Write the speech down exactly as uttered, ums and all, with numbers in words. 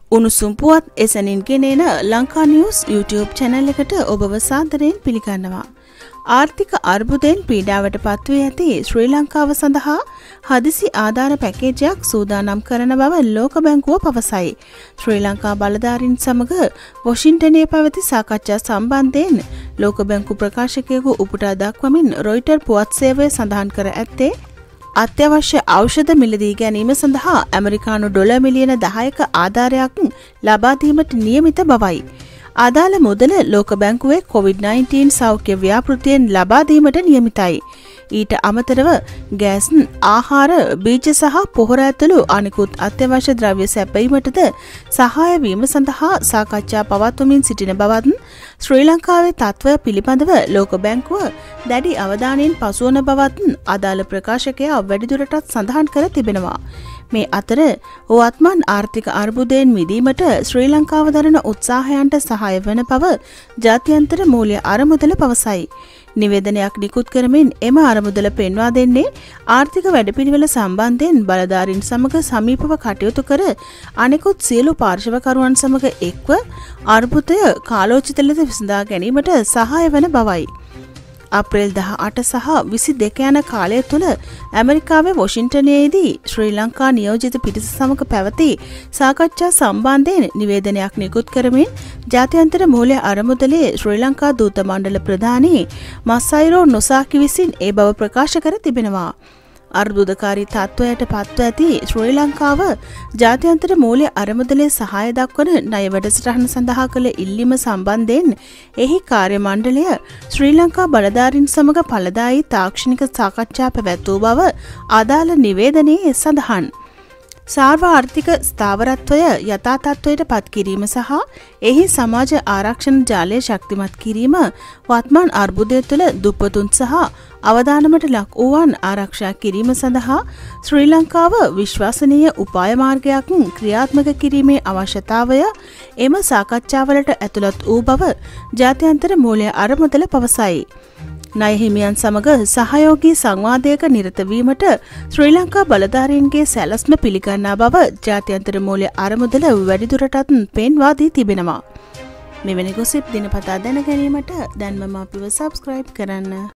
උණුසුම් පුවත් එසැනින් ගෙනෙන ලංකා නිවුස් YouTube channel එකට ඔබව සාදරයෙන් පිළිගන්නවා. ආර්ථික අර්බුදයෙන් පීඩාවට පත්වී ඇති ශ්‍රී ලංකාව සඳහා හදිසි ආධාර පැකේජයක් සූදානම් කරන බව ලෝක බැංකුව පවසයි. ශ්‍රී ලංකා බලධාරීන් සමග වොෂින්ටනයේ පැවති සාකච්ඡා සම්බන්ධයෙන් ලෝක බැංකු ප්‍රකාශකයෙකු උපුටා දක්වමින් රොයිටර් පුවත් සේවය සඳහන් කර ඇත්තේ අත්‍යවශ්‍ය ඖෂධ මිලදී ගැනීම සඳහා ඇමරිකානු ඩොලර් මිලියන දහයක ආධාරයක් ලබා දීමට නියමිත බවයි. ආදාළ මුදල ලෝක බැංකුවේ කොවිඩ් නයින්ටීන් සෞඛ්‍ය ව්‍යාපෘතියෙන් ලබා දීමට නියමිතයි. ඊට අමතරව ගෑස්, ආහාර, බීජ සහ පොහොර ඇතුළු අනෙකුත් අත්‍යවශ්‍ය ද්‍රව්‍ය සැපයීමටද සහාය වීම සඳහා සාකච්ඡා පවත්වමින් සිටින බවත් ශ්‍රී ලංකාවේ තත්ත්වය පිළිබඳව ලෝක බැංකුව දැඩි අවධානයෙන් පසුවන බවත් අදාළ ප්‍රකාශකයා වැඩිදුරටත් සඳහන් කර තිබෙනවා. මේ අතර වත්මන් ආර්ථික අර්බුදයෙන් මිදීමට ශ්‍රී ලංකාව දරන උත්සාහයන්ට සහාය වන බව ජාත්‍යන්තර මූල්‍ය අරමුදල පවසයි. නිවේදනයක් නිකුත් කරමින් එම අරමුදල පෙන්වා දෙන්නේ ආර්ථික වැඩපිළිවෙල සම්බන්ධයෙන් බලධාරීන් සමග සමීපව කටයුතු කර අනෙකුත් සියලු පාර්ශවකරුවන් සමග එක්ව අර්බුදය කාලෝචිත ලෙස විසඳා ගැනීමට සහාය වන බවයි. අප්‍රේල් දහ අට සහ විසි දෙක යන කාලය තුළ ඇමරිකාවේ වොෂින්ටනයේදී ශ්‍රී ලංකා නියෝජිත පිරිස සමග පැවති සාකච්ඡා සම්බන්ධයෙන් නිවේදනයක් නිකුත් කරමින් ජාත්‍යන්තර මූල්‍ය අරමුදලේ ශ්‍රී ලංකා දූත මණ්ඩල ප්‍රධානී මස්සයිරෝ නොසාකි විසින් ඒ බව ප්‍රකාශ කර තිබෙනවා. අර්බුදකාරී තත්ත්වයට පත්ව ඇති ශ්‍රී ලංකාව ජාත්‍යන්තර මූල්‍ය අරමුදලේ සහාය දක්වන ණය වැඩසටහන සඳහා කළ ඉල්ලීම සම්බන්ධයෙන් එහි කාර්ය මණ්ඩලය ශ්‍රී ලංකා බලධාරීන් සමග ඵලදායී තාක්ෂණික සාකච්ඡා පැවැත්වූ බව අදාළ නිවේදනයේ සඳහන්. සාර්වාර්ථික ස්ථාවරත්වය යථා තත්ත්වයට පත් කිරීම සහ එහි සමාජ ආරක්ෂණ ජාලය ශක්තිමත් කිරීම වත්මන් අර්බුදය තුළ දුප්පතුන් සහ අවදානමට ලක් වූවන් ආරක්ෂා කිරීම සඳහා ශ්‍රී ලංකාව විශ්වාසනීය උපාය මාර්ගයක් ක්‍රියාත්මක කිරීමේ අවශ්‍යතාවය එම සාකච්ඡාවලට ඇතුළත් වූ බව ජාත්‍යන්තර මූල්‍ය අරමුදල පවසයි. ණය හිමියන් සමග සහයෝගී සංවාදයක නිරත වීමට ශ්‍රී ලංකා බලධාරීන්ගේ සැලැස්ම පිළිගන්නා බව ජාත්‍යන්තර මූල්‍ය අරමුදල වැඩිදුරටත් පෙන්වා දී තිබෙනවා. මෙවැනි ගොසිප් දිනපතා දැන ගැනීමට දැන්ම අපිව සබ්ස්ක්‍රයිබ් කරන්න.